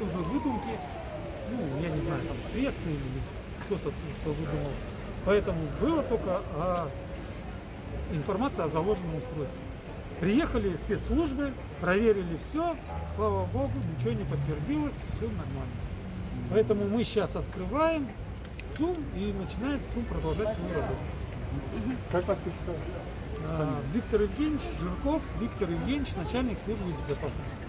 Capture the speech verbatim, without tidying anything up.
тоже выдумки, ну, я не знаю, там, прессы или кто-то, кто выдумал. Поэтому было только а, информация о заложенном устройстве. Приехали спецслужбы, проверили все, слава богу, ничего не подтвердилось, все нормально. Поэтому мы сейчас открываем ЦУМ и начинает ЦУМ продолжать свою работу. Как вас представить? А, Виктор Евгеньевич Жирков, Виктор Евгеньевич, начальник службы безопасности.